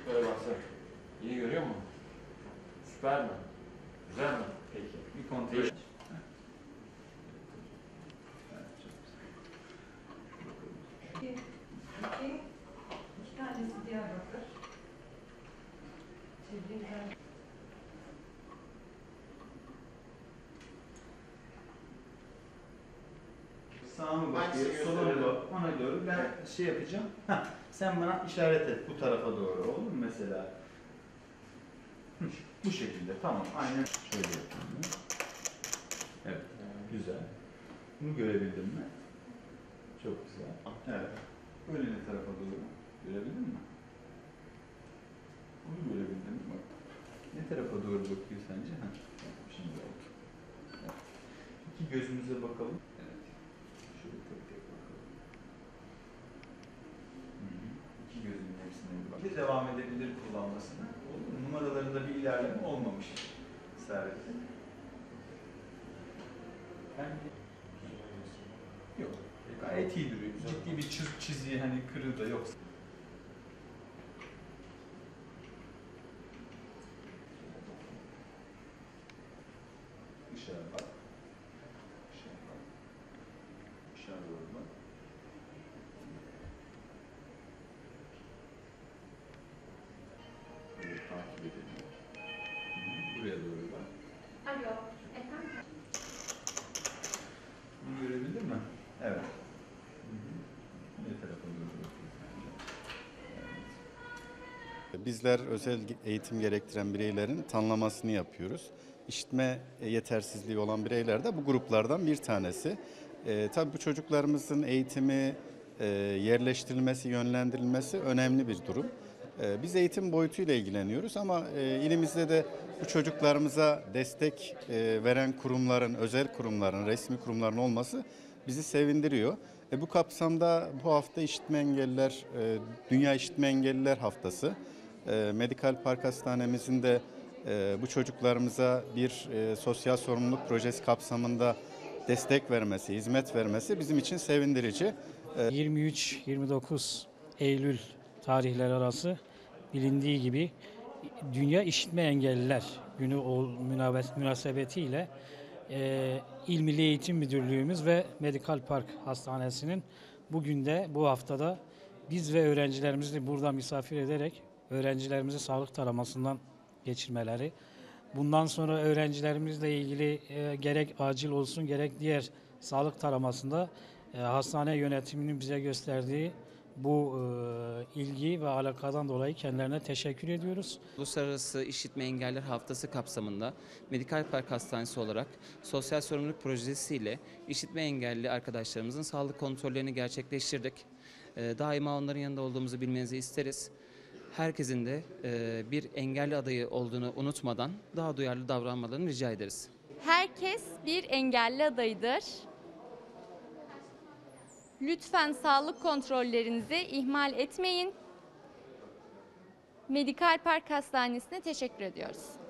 Şöyle baksana. İyi görüyor musun? Süper mi? Güzel mi? Peki. Bir kontrol et. İki tanesi Diyarbakır. Çevreden. Sağa mı bakıyor, sola mı bakıyor? Ona doğru ben şey yapacağım. Sen bana işaret et bu tarafa doğru. Olur mu mesela? Bu şekilde. Tamam. Aynen şöyle yapıyorum. Evet. Güzel. Bunu görebildin mi? Çok güzel. Evet. Böyle ne tarafa doğru? Görebildin mi? Bunu görebildin mi? Bak. Ne tarafa doğru bakıyor sence? Şimdi oldu. Evet. İki gözümüze bakalım. Evet. Şöyle tek tek bakalım. İki gözümün hepsine bir bak. Devam edebilir kullanmasına. Numaralarında bir ilerleme olmamış. Servet'in. Yok. Gayet iyi duruyor. Ciddi bir çizgi hani kırığı da yok. Dışarı bak. Dışarı bak. Dışarı doğru bak. Böyle takip edelim. Buraya doğru bak. Alo, efendim? Bunu görebildin mi? Evet. Ne tarafa doğru bakıyorsun? Evet. Bizler özel eğitim gerektiren bireylerin tanımlamasını yapıyoruz. İşitme yetersizliği olan bireyler de bu gruplardan bir tanesi. Tabii bu çocuklarımızın eğitimi, yerleştirilmesi, yönlendirilmesi önemli bir durum. Biz eğitim boyutuyla ilgileniyoruz ama ilimizde de bu çocuklarımıza destek veren kurumların, özel kurumların, resmi kurumların olması bizi sevindiriyor. Bu kapsamda bu hafta İşitme Engelliler, Dünya İşitme Engelliler Haftası. Medikal Park Hastanemizin de bu çocuklarımıza bir sosyal sorumluluk projesi kapsamında destek vermesi, hizmet vermesi bizim için sevindirici. 23-29 Eylül tarihleri arası bilindiği gibi Dünya İşitme Engelliler Günü münasebetiyle İl Milli Eğitim Müdürlüğümüz ve Medikal Park Hastanesi'nin bugün de bu haftada biz ve öğrencilerimizi burada misafir ederek öğrencilerimizi sağlık taramasından geçirmeleri, bundan sonra öğrencilerimizle ilgili gerek acil olsun gerek diğer sağlık taramasında hastane yönetiminin bize gösterdiği bu ilgi ve alakadan dolayı kendilerine teşekkür ediyoruz. Uluslararası İşitme Engelliler Haftası kapsamında Medikal Park Hastanesi olarak sosyal sorumluluk projesiyle işitme engelli arkadaşlarımızın sağlık kontrollerini gerçekleştirdik. Daima onların yanında olduğumuzu bilmenizi isteriz. Herkesin de bir engelli adayı olduğunu unutmadan daha duyarlı davranmalarını rica ederiz. Herkes bir engelli adayıdır. Lütfen sağlık kontrollerinizi ihmal etmeyin. Medikal Park Hastanesi'ne teşekkür ediyoruz.